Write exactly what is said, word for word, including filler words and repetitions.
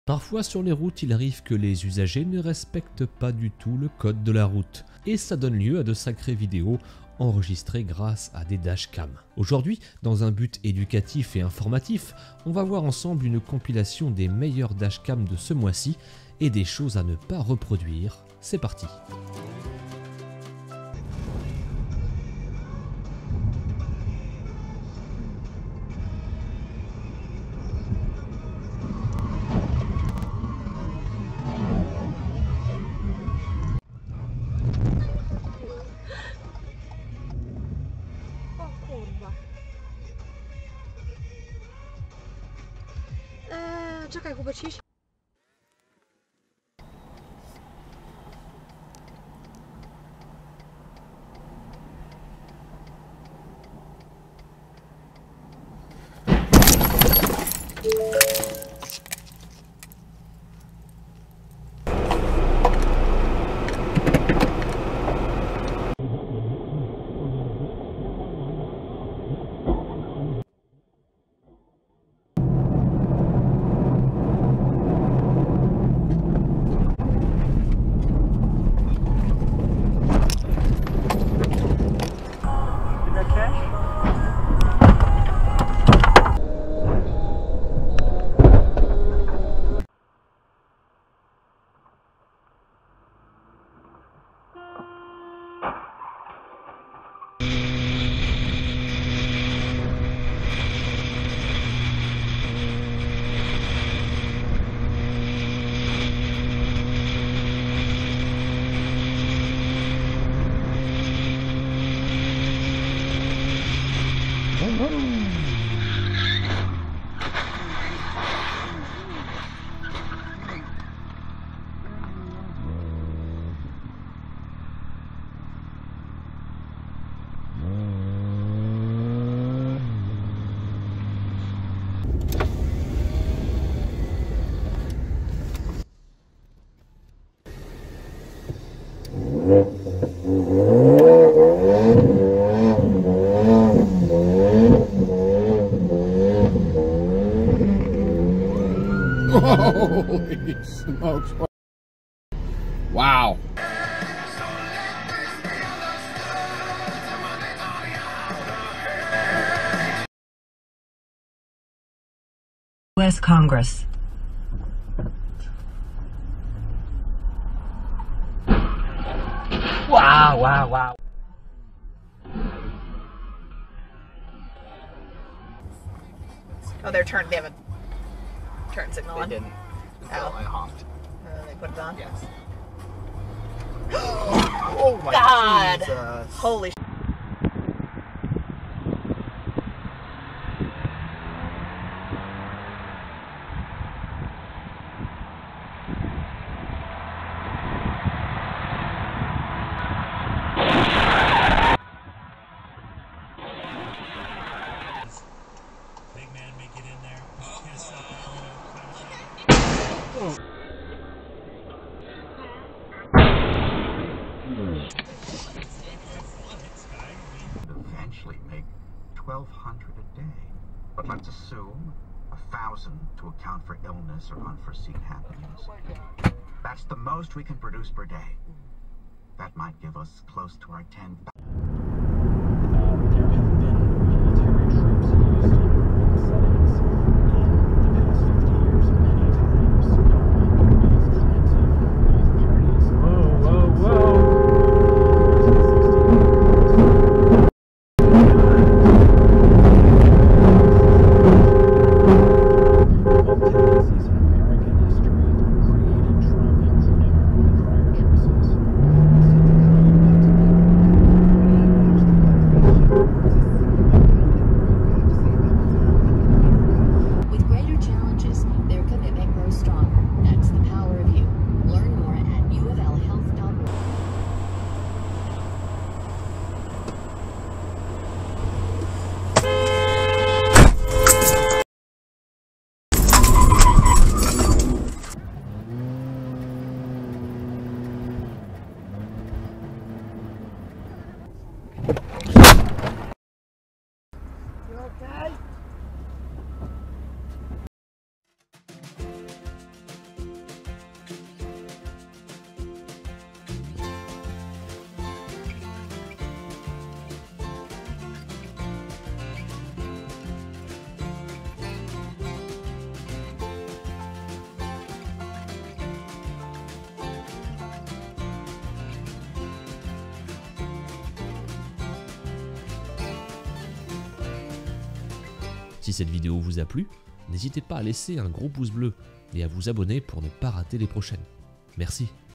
Parfois sur les routes, il arrive que les usagers ne respectent pas du tout le code de la route. Et ça donne lieu à de sacrées vidéos enregistrées grâce à des dashcams. Aujourd'hui, dans un but éducatif et informatif, on va voir ensemble une compilation des meilleurs dashcams de ce mois-ci et des choses à ne pas reproduire. C'est parti! Eee, czekaj, Hubert, siedź. Holy smokes. Wow. U S Congress. Wow, wow, wow. Oh, they're turned. They have a turn signal on. They didn't. Until Oh. I honked. Uh, they put it on. Yes. Oh my God. Jesus. Holy sh. Big man may get in there, hit himself out, you know, kind of shit. Eventually make twelve hundred a day. But let's assume a thousand to account for illness or unforeseen happenings. That's the most we can produce per day. That might give us close to our ten. Si cette vidéo vous a plu, n'hésitez pas à laisser un gros pouce bleu et à vous abonner pour ne pas rater les prochaines. Merci.